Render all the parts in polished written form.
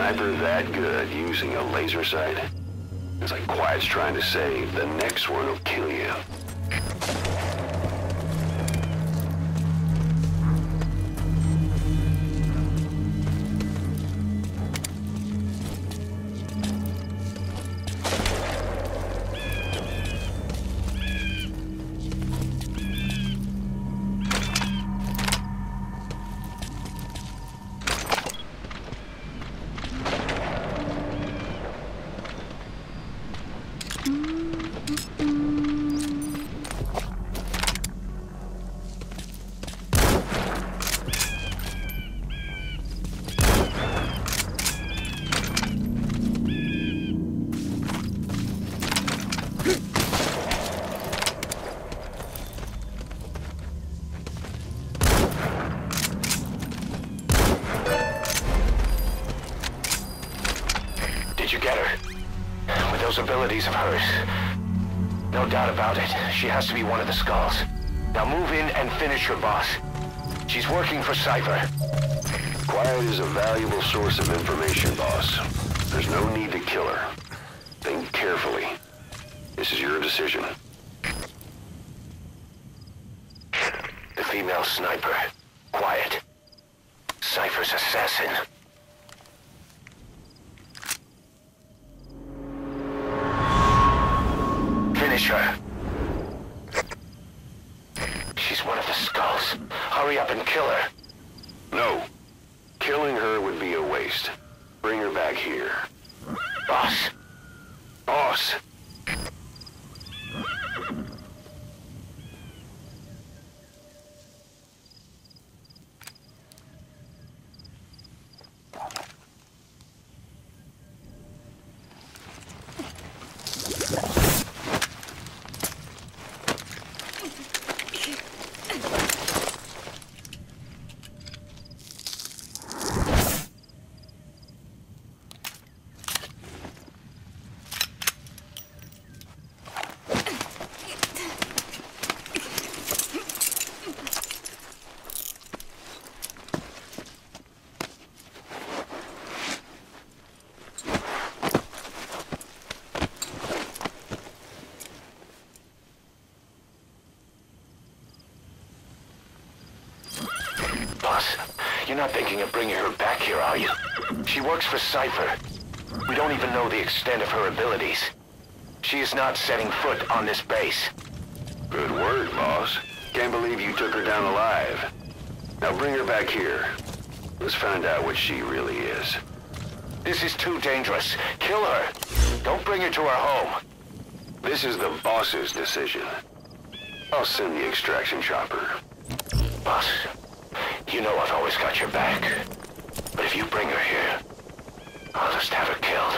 sniper that good using a laser sight? It's like Quiet's trying to say, the next one will kill you. Did you get her? With those abilities of hers. No doubt about it. She has to be one of the Skulls. Now move in and finish your boss. She's working for Cypher. Quiet is a valuable source of information, boss. There's no need to kill her. Think carefully. This is your decision. The female sniper. Quiet. Cypher's assassin. Finish her. She's one of the Skulls. Hurry up and kill her. No. Killing her would be a waste. Bring her back here. Boss. Boss! Boss, you're not thinking of bringing her back here, are you? She works for Cypher. We don't even know the extent of her abilities. She is not setting foot on this base. Good word, boss. Can't believe you took her down alive. Now bring her back here. Let's find out what she really is. This is too dangerous. Kill her. Don't bring her to our home. This is the boss's decision. I'll send the extraction chopper. Boss, you know I've always got your back. But if you bring her here, I'll just have her killed.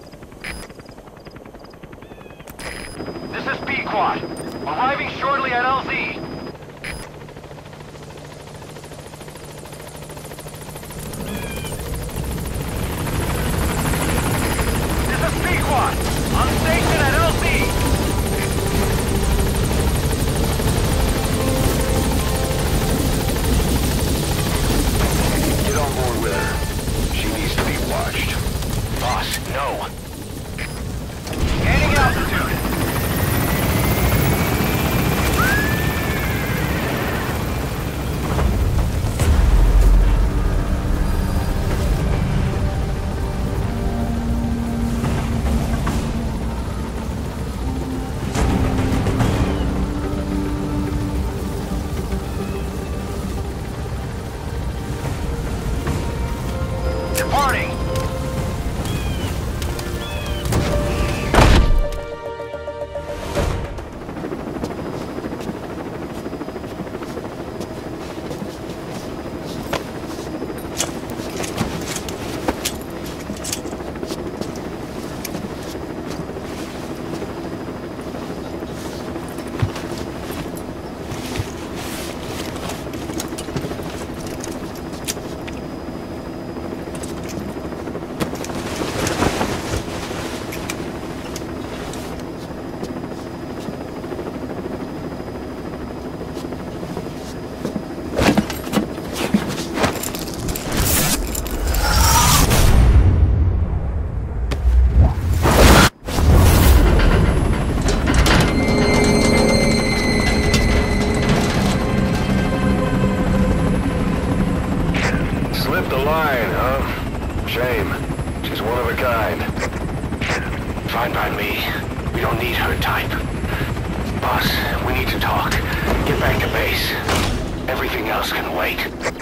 This is B-Quad. Arriving shortly at LZ. This is B-Quad. On station at LZ. Get on board with her. She needs to be watched. Boss, no. Gaining altitude. the line, huh? Shame. She's one of a kind. Fine by me. We don't need her type. Boss, we need to talk. Get back to base. Everything else can wait.